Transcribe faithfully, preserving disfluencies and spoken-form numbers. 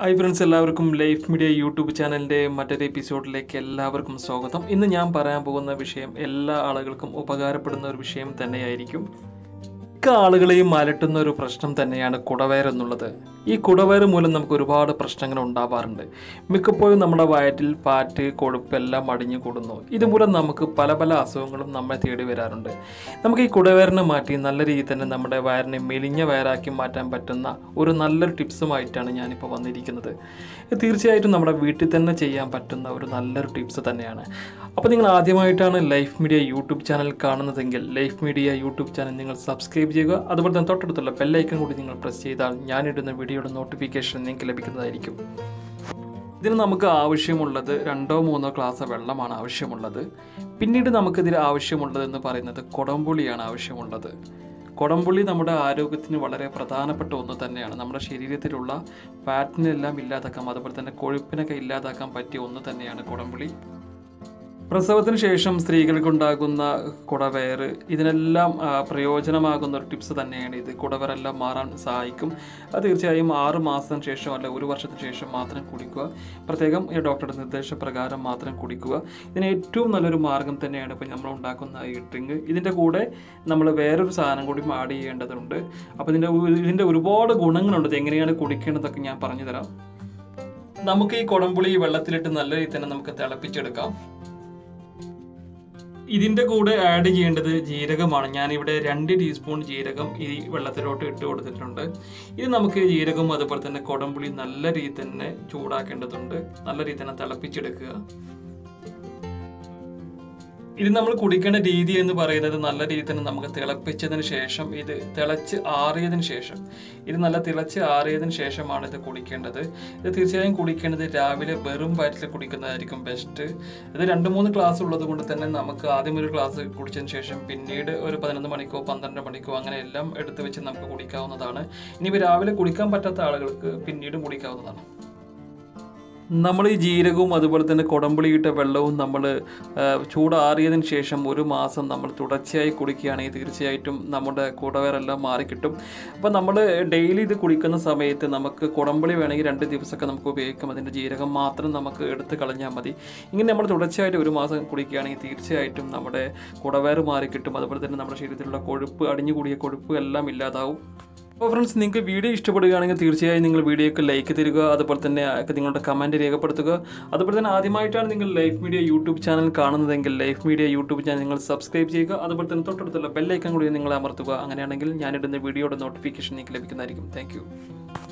Hi friends, എല്ലാവർക്കും Life Media YouTube ചാനലിൻ്റെ മറ്റൊരു എപ്പിസോഡിലേക്ക് എല്ലാവർക്കും സ്വാഗതം. ഇന്ന് ഞാൻ പറയാൻ പോകുന്ന വിഷയം എല്ലാ ആളുകൾക്കും ഉപകാരപ്പെടുന്ന ഒരു വിഷയം തന്നെയായിരിക്കും. മിക്ക ആളുകളെയും അലട്ടുന്ന ഒരു പ്രശ്നം തന്നെയാണ് കുടവയർ എന്നുള്ളത്. ഈ കുടവയർ മൂലം നമുക്ക് ഒരുപാട് പ്രശ്നങ്ങൾ ഉണ്ടാവാറുണ്ട്. മിക്കപ്പോഴും നമ്മുടെ വയറ്റിൽ ഫാറ്റ്, കൊഴുപ്പ് എല്ലാം അടിഞ്ഞു കൂടുന്നു. ഇതുമൂലം നമുക്ക് പല പല അസുഖങ്ങളും നമ്മെ തേടി വരാറുണ്ട്. നമുക്ക് ഈ കുടവയറിനെ മാറ്റി നല്ല രീതിയിൽ തന്നെ നമ്മുടെ വയറിനെ മെലിഞ്ഞ വയറാക്കി മാറ്റാൻ പറ്റുന്ന ഒരു നല്ലൊരു ടിപ്സുമായിട്ടാണ് ഞാനിപ്പോൾ വന്നിരിക്കുന്നത്. തീർച്ചയായിട്ടും നമ്മുടെ വീട്ടിൽ തന്നെ ചെയ്യാൻ പറ്റുന്ന ഒരു നല്ലൊരു ടിപ്സ് തന്നെയാണ്. അപ്പോൾ നിങ്ങൾ ആദ്യമായിട്ടാണ് ലൈഫ് മീഡിയ യൂട്യൂബ് ചാനൽ കാണുന്നതെങ്കിൽ ലൈഫ് മീഡിയ യൂട്യൂബ് ചാനൽ നിങ്ങൾ സബ്സ്ക്രൈബ് ചെയ്യുക. അതുപോലെ തന്നെ തൊട്ടടുത്തുള്ള ബെല്ലൈക്കൺ കൂടി നിങ്ങൾ പ്രസ് ചെയ്താൽ ഞാനിടുന്ന വീഡിയോയുടെ നോട്ടിഫിക്കേഷൻ നിങ്ങൾക്ക് ലഭിക്കുന്നതായിരിക്കും. ഇതിന് നമുക്ക് ആവശ്യമുള്ളത് രണ്ടോ മൂന്നോ ഗ്ലാസ് വെള്ളമാണ് ആവശ്യമുള്ളത്. പിന്നീട് നമുക്കിതിൽ ആവശ്യമുള്ളതെന്ന് പറയുന്നത് കുടംപുളിയാണ് ആവശ്യമുള്ളത്. കുടംപുളി നമ്മുടെ ആരോഗ്യത്തിന് വളരെ പ്രധാനപ്പെട്ട ഒന്ന് തന്നെയാണ്. നമ്മുടെ ശരീരത്തിലുള്ള ഫാറ്റിനെല്ലാം ഇല്ലാതാക്കാം, അതുപോലെ തന്നെ കൊഴുപ്പിനൊക്കെ ഇല്ലാതാക്കാൻ പറ്റിയ ഒന്ന് തന്നെയാണ് കുടംപുളി. പ്രസവത്തിന് ശേഷം സ്ത്രീകൾക്കുണ്ടാകുന്ന കുടവയർ, ഇതിനെല്ലാം പ്രയോജനമാകുന്ന ഒരു ടിപ്സ് തന്നെയാണ് ഇത്. കുടവയറെല്ലാം മാറാൻ സഹായിക്കും. അത് തീർച്ചയായും ആറ് മാസത്തിന് ശേഷം അല്ല ഒരു വർഷത്തിന് ശേഷം മാത്രം കുടിക്കുക. പ്രത്യേകം ഈ ഡോക്ടറുടെ നിർദ്ദേശപ്രകാരം മാത്രം കുടിക്കുക. ഇതിന് ഏറ്റവും നല്ലൊരു മാർഗം തന്നെയാണ് ഇപ്പോൾ നമ്മൾ ഉണ്ടാക്കുന്ന ഈ ഡ്രിങ്ക്. ഇതിൻ്റെ കൂടെ നമ്മൾ വേറൊരു സാധനം കൂടി ആഡ് ചെയ്യേണ്ടതുണ്ട്. അപ്പോൾ ഇതിൻ്റെ ഇതിൻ്റെ ഒരുപാട് ഗുണങ്ങളുണ്ട്. എങ്ങനെയാണ് കുടിക്കേണ്ടതൊക്കെ ഞാൻ പറഞ്ഞു തരാം. നമുക്ക് ഈ കുടംപുളി വെള്ളത്തിലിട്ട് നല്ല രീതിയിൽ തന്നെ നമുക്ക് തിളപ്പിച്ചെടുക്കാം. ഇതിൻ്റെ കൂടെ ആഡ് ചെയ്യേണ്ടത് ജീരകമാണ്. ഞാനിവിടെ രണ്ട് ടീസ്പൂൺ ജീരകം ഈ വെള്ളത്തിലോട്ട് ഇട്ട് കൊടുത്തിട്ടുണ്ട്. ഇത് നമുക്ക് ജീരകം അതുപോലെ തന്നെ കുടംപുളി നല്ല രീതിയിൽ തന്നെ ചൂടാക്കേണ്ടതുണ്ട്. നല്ല രീതിയിൽ തന്നെ തിളപ്പിച്ചെടുക്കുക. ഇത് നമ്മൾ കുടിക്കേണ്ട രീതി എന്ന് പറയുന്നത് നല്ല രീതിയിൽ തന്നെ നമുക്ക് തിളപ്പിച്ചതിന് ശേഷം, ഇത് തിളച്ച് ആറിയതിന് ശേഷം ഇത് നല്ല തിളച്ച് ആറിയതിന് ശേഷമാണ് ഇത് കുടിക്കേണ്ടത്. ഇത് തീർച്ചയായും കുടിക്കേണ്ടത് രാവിലെ വെറും വയറ്റിൽ കുടിക്കുന്നതായിരിക്കും ബെസ്റ്റ്. ഇത് രണ്ട് മൂന്ന് ഗ്ലാസ് ഉള്ളത് കൊണ്ട് തന്നെ നമുക്ക് ആദ്യം ഒരു ഗ്ലാസ് കുടിച്ചതിന് ശേഷം പിന്നീട് ഒരു പതിനൊന്ന് മണിക്കോ പന്ത്രണ്ട് മണിക്കോ അങ്ങനെ എല്ലാം എടുത്ത് വെച്ച് നമുക്ക് കുടിക്കാവുന്നതാണ്. ഇനിയിപ്പോൾ രാവിലെ കുടിക്കാൻ പറ്റാത്ത ആളുകൾക്ക് പിന്നീടും കുടിക്കാവുന്നതാണ്. നമ്മൾ ഈ ജീരകവും അതുപോലെ തന്നെ കുടംപുളിയിട്ട വെള്ളവും നമ്മൾ ചൂടാറിയതിന് ശേഷം ഒരു മാസം നമ്മൾ തുടർച്ചയായി കുടിക്കുകയാണെങ്കിൽ തീർച്ചയായിട്ടും നമ്മുടെ കുടവയറെല്ലാം മാറിക്കിട്ടും. അപ്പോൾ നമ്മൾ ഡെയിലി ഇത് കുടിക്കുന്ന സമയത്ത് നമുക്ക് കുടംപുളി വേണമെങ്കിൽ രണ്ട് ദിവസമൊക്കെ നമുക്ക് ഉപയോഗിക്കാം. അതിൻ്റെ ജീരകം മാത്രം നമുക്ക് എടുത്ത് കളഞ്ഞാൽ മതി. ഇങ്ങനെ നമ്മൾ തുടർച്ചയായിട്ട് ഒരു മാസം കുടിക്കുകയാണെങ്കിൽ തീർച്ചയായിട്ടും നമ്മുടെ കുടവയർ മാറിക്കിട്ടും. അതുപോലെ തന്നെ നമ്മുടെ ശരീരത്തിലുള്ള കൊഴുപ്പ്, അടിഞ്ഞുകൂടിയ കൊഴുപ്പ് എല്ലാം ഇല്ലാതാവും. അപ്പോൾ ഫ്രണ്ട്സ്, നിങ്ങൾക്ക് വീഡിയോ ഇഷ്ടപ്പെടുകയാണെങ്കിൽ തീർച്ചയായും നിങ്ങൾ വീഡിയോയ്ക്ക് ലൈക്ക് തരിക. അതുപോലെ തന്നെ നിങ്ങളുടെ കമൻറ്റ് രേഖപ്പെടുത്തുക. അതുപോലെ തന്നെ ആദ്യമായിട്ടാണ് നിങ്ങൾ ലൈഫ് മീഡിയ യൂട്യൂബ് ചാനൽ കാണുന്നതെങ്കിൽ ലൈഫ് മീഡിയ യൂട്യൂബ് ചാനൽ നിങ്ങൾ സബ്സ്ക്രൈബ് ചെയ്യുക. അതുപോലെ തന്നെ തൊട്ടടുത്തുള്ള ബെല്ലൈക്കൺ കൂടി നിങ്ങൾ അമർത്തുക. അങ്ങനെയാണെങ്കിൽ ഞാനിടുന്ന വീഡിയോയുടെ നോട്ടിഫിക്കേഷൻ നിങ്ങൾക്ക് ലഭിക്കുന്നതായിരിക്കും. താങ്ക്